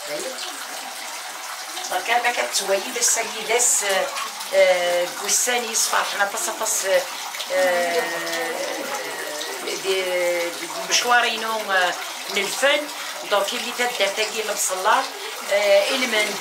كان بقى كتوالي السيدات كوساني يصفرحنا تصفص مشوارينو من الفن دونك اللي تدار تاكي المصلى المند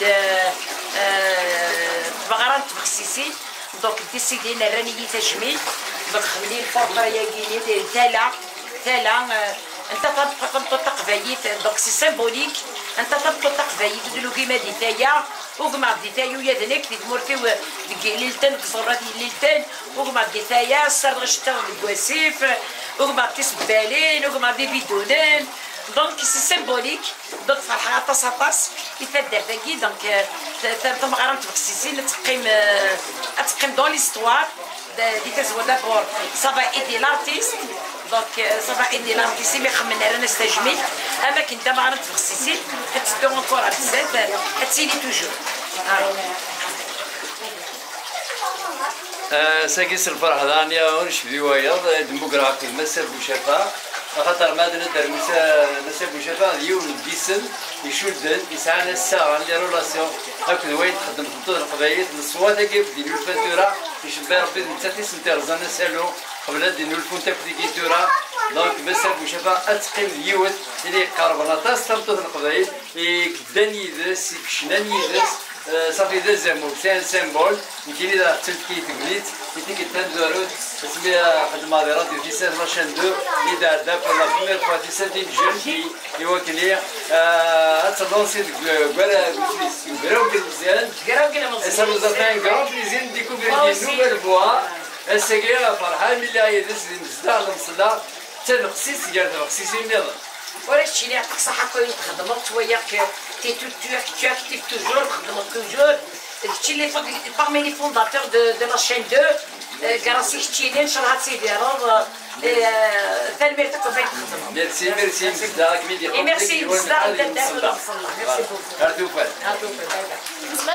بغران تبخسيسين دونك ديسيدينا راني تجميل دونك خملي الفرقه يا كيني تالا انت تطبق تقفايت دونك سي سيمبوليك انت تطبق تقفايت دلو كيما دي تايا وقمع دي تايو يا ذنك دي مورتي ليلتن كزرات ليلتن وقمع دي تايا صار شتا الكواسيف وقمع تسبالين وقمع دي بيدونين دونك سي سيمبوليك دونك فرحه طاس يتدار تاكي دونك تم غرام تبخسيسين تقيم دون ليستوار دي تزوا دابور سافا ايدي لارتيست دونك سافا ايدي لارتيست مي خمنا رانا نستجمل اما كنت ما غرام تبخسيسين كتدو انكور بزاف هتسيني توجور ساكيس الفرح دانيا ونش في وياض ديموغرافي مسا بوشفا خاطر ما ندير مسا بوشفا اليوم ديسن يشدن يسعى الساعه لي رولاسيون هكذا وين تخدم في القبايل الصوات كيف ديال الفاتوره يشبه ربي نتاتي سنتر زانا سالو قبل ديال الفونتاك ديكيتورا دونك مسا بوشفا اتقن اليوت اللي قربنا تاستمت القبايل يقدان يدرس يكشنان يدرس صافي ذا زامول سي ان سيمبول يمكن اذا حتى كي تقليت يتيك تندروت اسمها خدمه دي راديو في سان لاشين 2 اللي دار بور لا بروميير فوا في سان دي جون كي يوكلي تلونسي كوالا بوتيس كراو مزيان سا نوز افان كرون بليزير ديكوفري دي نوفيل فوا السكيره فرحان ملي يدز المصدر المصدر حتى الخسيس ديال الخسيسين ديالها ولكن اللي يعطيك الصحة كون تخدمك شوية tu actives toujours تخدمك توجور هادشي اللي parmi les fondateurs de la chaîne 2 كراسي شتيني ان شاء الله هتسيدي راه تلميرتك وفين تخدم ميرسي مصداك ميدي ميرسي مصداك ميرسي بوكو هاتو فال